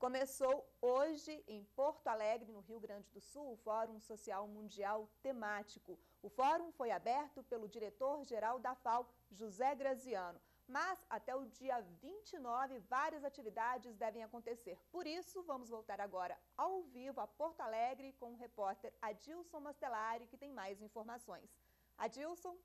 começou hoje em Porto Alegre, no Rio Grande do Sul, o Fórum Social Mundial Temático. O fórum foi aberto pelo diretor-geral da FAO, José Graziano. Mas até o dia 29, várias atividades devem acontecer. Por isso, vamos voltar agora ao vivo a Porto Alegre com o repórter Adilson Mastelari, que tem mais informações. Adilson?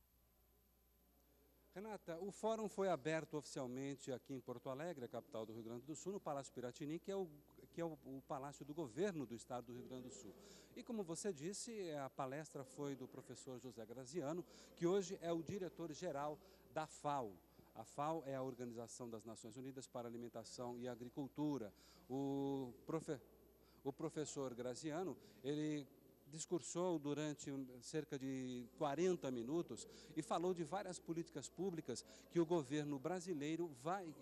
Renata, o fórum foi aberto oficialmente aqui em Porto Alegre, a capital do Rio Grande do Sul, no Palácio Piratini, que é o palácio do governo do estado do Rio Grande do Sul. E como você disse, a palestra foi do professor José Graziano, que hoje é o diretor-geral da FAO. A FAO é a Organização das Nações Unidas para a Alimentação e Agricultura. O professor Graziano, ele discursou durante cerca de 40 minutos e falou de várias políticas públicas que o governo brasileiro vai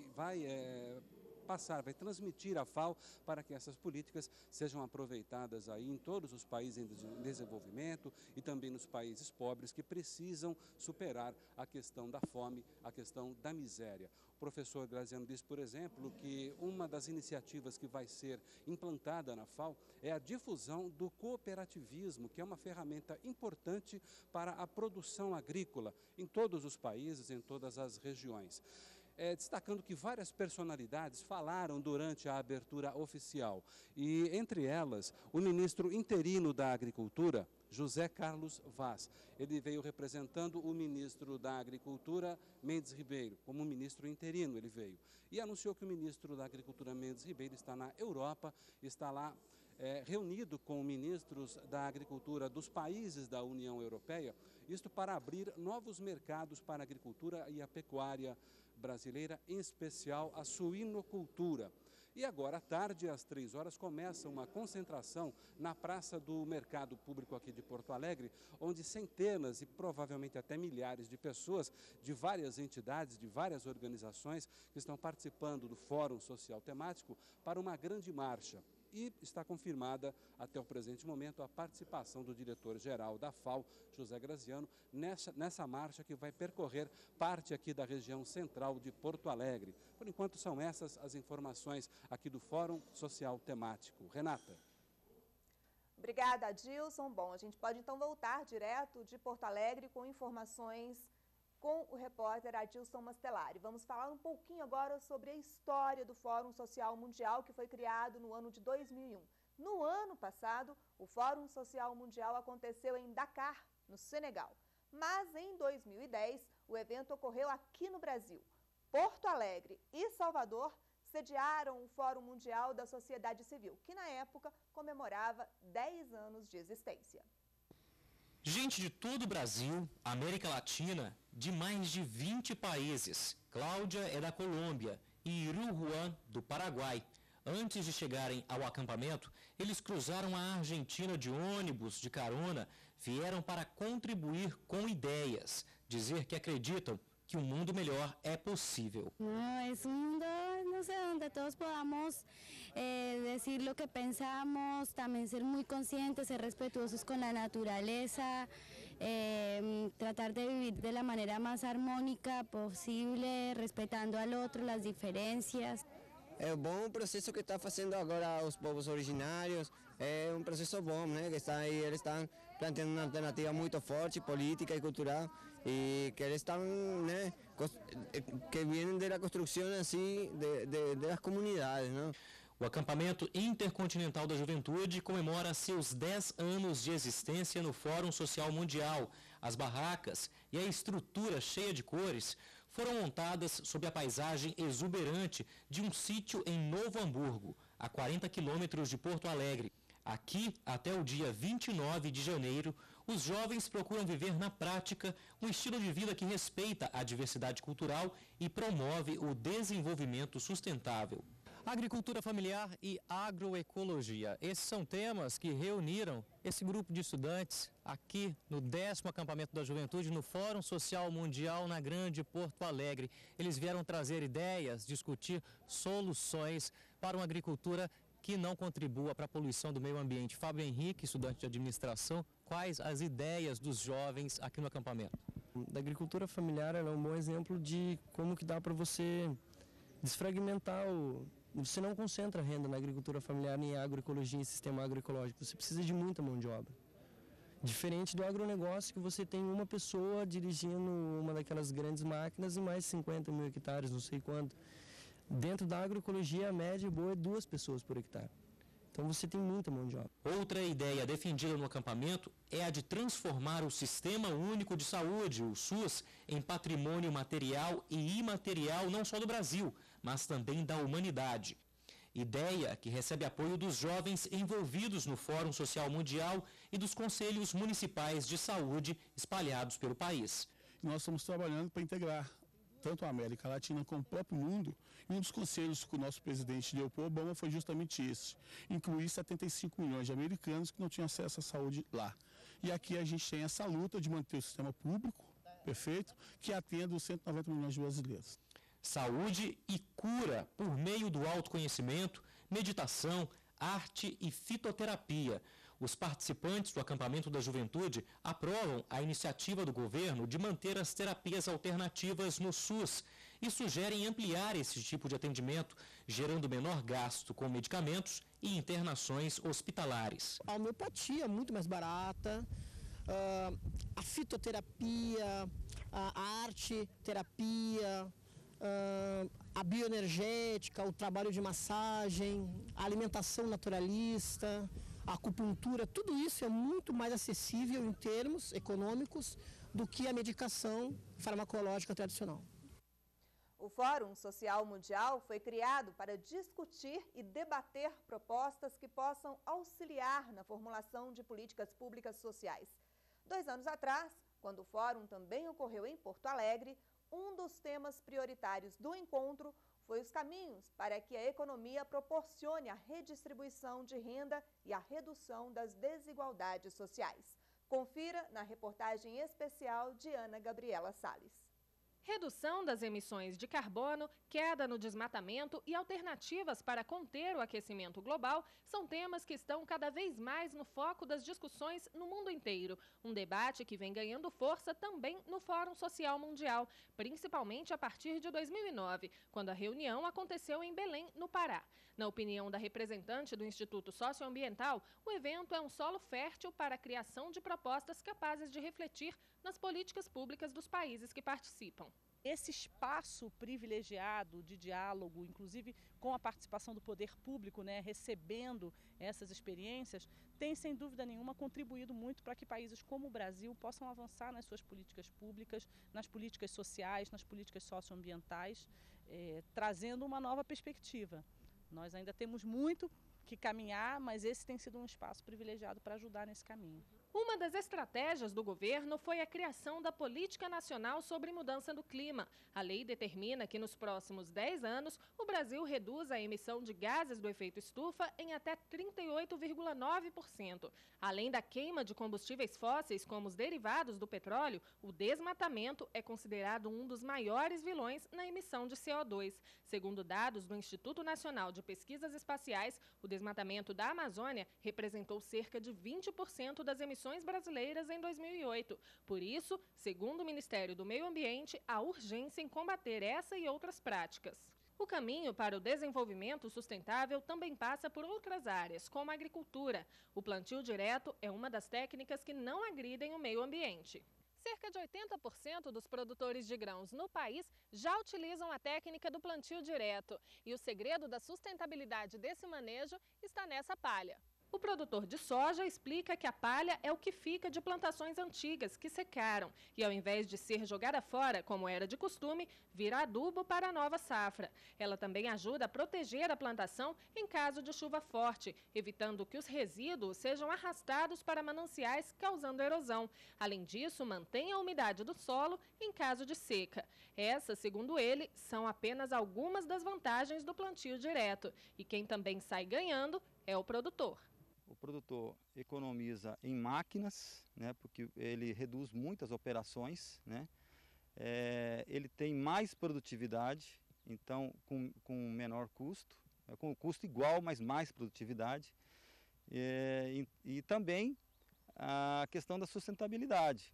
transmitir à FAO para que essas políticas sejam aproveitadas aí em todos os países em desenvolvimento e também nos países pobres que precisam superar a questão da fome, a questão da miséria. O professor Graziano disse, por exemplo, que uma das iniciativas que vai ser implantada na FAO é a difusão do cooperativismo, que é uma ferramenta importante para a produção agrícola em todos os países, em todas as regiões. Destacando que várias personalidades falaram durante a abertura oficial e, entre elas, o ministro interino da Agricultura, José Carlos Vaz. Ele veio representando o ministro da Agricultura, Mendes Ribeiro, como ministro interino ele veio. E anunciou que o ministro da Agricultura, Mendes Ribeiro, está na Europa, está lá reunido com ministros da agricultura dos países da União Europeia, isto para abrir novos mercados para a agricultura e a pecuária brasileira, em especial a suinocultura. E agora à tarde, às 3 horas, começa uma concentração na Praça do Mercado Público aqui de Porto Alegre, onde centenas e provavelmente até milhares de pessoas de várias entidades, de várias organizações que estão participando do Fórum Social Temático para uma grande marcha. E está confirmada, até o presente momento, a participação do diretor-geral da FAO, José Graziano, nessa marcha que vai percorrer parte aqui da região central de Porto Alegre. Por enquanto, são essas as informações aqui do Fórum Social Temático. Renata. Obrigada, Adilson. Bom, a gente pode então voltar direto de Porto Alegre com informações com o repórter Adilson Mastelari. Vamos falar um pouquinho agora sobre a história do Fórum Social Mundial, que foi criado no ano de 2001. No ano passado, o Fórum Social Mundial aconteceu em Dakar, no Senegal. Mas em 2010, o evento ocorreu aqui no Brasil. Porto Alegre e Salvador sediaram o Fórum Mundial da Sociedade Civil, que na época comemorava 10 anos de existência. Gente de todo o Brasil, América Latina, de mais de 20 países. Cláudia é da Colômbia e Irujuan, do Paraguai. Antes de chegarem ao acampamento, eles cruzaram a Argentina de ônibus, de carona, vieram para contribuir com ideias, dizer que acreditam que um mundo melhor é possível. É um mundo, não sei, onde todos podamos dizer o que pensamos, também ser muito conscientes e respetuosos com a natureza, tratar de viver da maneira mais harmônica possível, respeitando ao outro, as diferenças. É bom o processo que está fazendo agora os povos originários, é um processo bom, né? Que está aí, eles estão planteando uma alternativa muito forte, política e cultural, e que eles estão, né? Que vêm da construção assim das comunidades, né? O acampamento intercontinental da juventude comemora seus 10 anos de existência no Fórum Social Mundial. As barracas e a estrutura cheia de cores foram montadas sob a paisagem exuberante de um sítio em Novo Hamburgo, a 40 quilômetros de Porto Alegre. Aqui, até o dia 29 de janeiro, os jovens procuram viver na prática um estilo de vida que respeita a diversidade cultural e promove o desenvolvimento sustentável. Agricultura familiar e agroecologia. Esses são temas que reuniram esse grupo de estudantes aqui no 10º acampamento da juventude no Fórum Social Mundial na Grande Porto Alegre. Eles vieram trazer ideias, discutir soluções para uma agricultura que não contribua para a poluição do meio ambiente. Fábio Henrique, estudante de administração, quais as ideias dos jovens aqui no acampamento? Da agricultura familiar, ela é um bom exemplo de como que dá para você desfragmentar você não concentra renda na agricultura familiar, nem agroecologia e sistema agroecológico. Você precisa de muita mão de obra. Diferente do agronegócio, que você tem uma pessoa dirigindo uma daquelas grandes máquinas e mais 50 mil hectares, não sei quanto. Dentro da agroecologia, a média boa é 2 pessoas por hectare. Então você tem muita mão de obra. Outra ideia defendida no acampamento é a de transformar o Sistema Único de Saúde, o SUS, em patrimônio material e imaterial não só do Brasil, mas também da humanidade. Ideia que recebe apoio dos jovens envolvidos no Fórum Social Mundial e dos conselhos municipais de saúde espalhados pelo país. Nós estamos trabalhando para integrar tanto a América Latina como o próprio mundo, e um dos conselhos que o nosso presidente deu para o Obama foi justamente esse, incluir 75 milhões de americanos que não tinham acesso à saúde lá. E aqui a gente tem essa luta de manter o sistema público, perfeito, que atenda os 190 milhões de brasileiros. Saúde e cura por meio do autoconhecimento, meditação, arte e fitoterapia. Os participantes do acampamento da juventude aprovam a iniciativa do governo de manter as terapias alternativas no SUS e sugerem ampliar esse tipo de atendimento, gerando menor gasto com medicamentos e internações hospitalares. A homeopatia é muito mais barata, a fitoterapia, a arte-terapia, a bioenergética, o trabalho de massagem, a alimentação naturalista, a acupuntura, tudo isso é muito mais acessível em termos econômicos do que a medicação farmacológica tradicional. O Fórum Social Mundial foi criado para discutir e debater propostas que possam auxiliar na formulação de políticas públicas sociais. 2 anos atrás, quando o fórum também ocorreu em Porto Alegre, um dos temas prioritários do encontro foi os caminhos para que a economia proporcione a redistribuição de renda e a redução das desigualdades sociais. Confira na reportagem especial de Ana Gabriela Salles. Redução das emissões de carbono, queda no desmatamento e alternativas para conter o aquecimento global são temas que estão cada vez mais no foco das discussões no mundo inteiro. Um debate que vem ganhando força também no Fórum Social Mundial, principalmente a partir de 2009, quando a reunião aconteceu em Belém, no Pará. Na opinião da representante do Instituto Socioambiental, o evento é um solo fértil para a criação de propostas capazes de refletir nas políticas públicas dos países que participam. Esse espaço privilegiado de diálogo, inclusive com a participação do poder público, recebendo essas experiências, tem sem dúvida nenhuma contribuído muito para que países como o Brasil possam avançar nas suas políticas públicas, nas políticas sociais, nas políticas socioambientais, trazendo uma nova perspectiva. Nós ainda temos muito que caminhar, mas esse tem sido um espaço privilegiado para ajudar nesse caminho. Uma das estratégias do governo foi a criação da Política Nacional sobre Mudança do Clima. A lei determina que nos próximos 10 anos, o Brasil reduza a emissão de gases do efeito estufa em até 38,9%. Além da queima de combustíveis fósseis, como os derivados do petróleo, o desmatamento é considerado um dos maiores vilões na emissão de CO2. Segundo dados do Instituto Nacional de Pesquisas Espaciais, o desmatamento da Amazônia representou cerca de 20% das emissões brasileiras em 2008. Por isso, segundo o Ministério do Meio Ambiente, há urgência em combater essa e outras práticas. O caminho para o desenvolvimento sustentável também passa por outras áreas, como a agricultura. O plantio direto é uma das técnicas que não agridem o meio ambiente. Cerca de 80% dos produtores de grãos no país já utilizam a técnica do plantio direto. E o segredo da sustentabilidade desse manejo está nessa palha. O produtor de soja explica que a palha é o que fica de plantações antigas que secaram e, ao invés de ser jogada fora, como era de costume, vira adubo para a nova safra. Ela também ajuda a proteger a plantação em caso de chuva forte, evitando que os resíduos sejam arrastados para mananciais, causando erosão. Além disso, mantém a umidade do solo em caso de seca. Essas, segundo ele, são apenas algumas das vantagens do plantio direto. E quem também sai ganhando é o produtor. O produtor economiza em máquinas, porque ele reduz muitas operações, ele tem mais produtividade, então com menor custo, com custo igual, mas mais produtividade. E também a questão da sustentabilidade,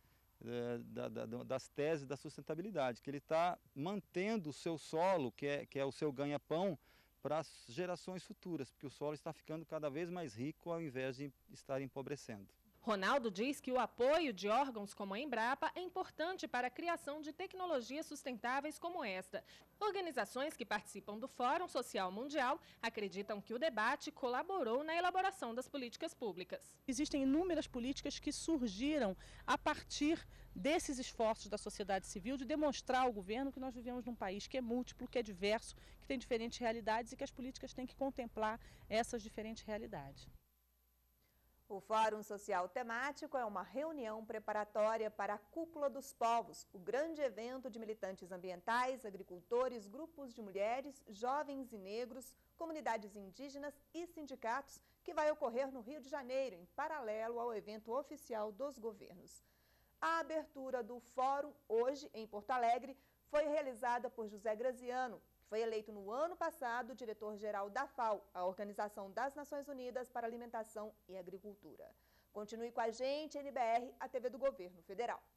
das teses da sustentabilidade, que ele está mantendo o seu solo, que é o seu ganha-pão, para as gerações futuras, porque o solo está ficando cada vez mais rico ao invés de estar empobrecendo. Ronaldo diz que o apoio de órgãos como a Embrapa é importante para a criação de tecnologias sustentáveis como esta. Organizações que participam do Fórum Social Mundial acreditam que o debate colaborou na elaboração das políticas públicas. Existem inúmeras políticas que surgiram a partir desses esforços da sociedade civil de demonstrar ao governo que nós vivemos num país que é múltiplo, que é diverso, que tem diferentes realidades e que as políticas têm que contemplar essas diferentes realidades. O Fórum Social Temático é uma reunião preparatória para a Cúpula dos Povos, o grande evento de militantes ambientais, agricultores, grupos de mulheres, jovens e negros, comunidades indígenas e sindicatos, que vai ocorrer no Rio de Janeiro, em paralelo ao evento oficial dos governos. A abertura do fórum, hoje em Porto Alegre, foi realizada por José Graziano, que foi eleito no ano passado diretor-geral da FAO, a Organização das Nações Unidas para Alimentação e Agricultura. Continue com a gente, NBR, a TV do Governo Federal.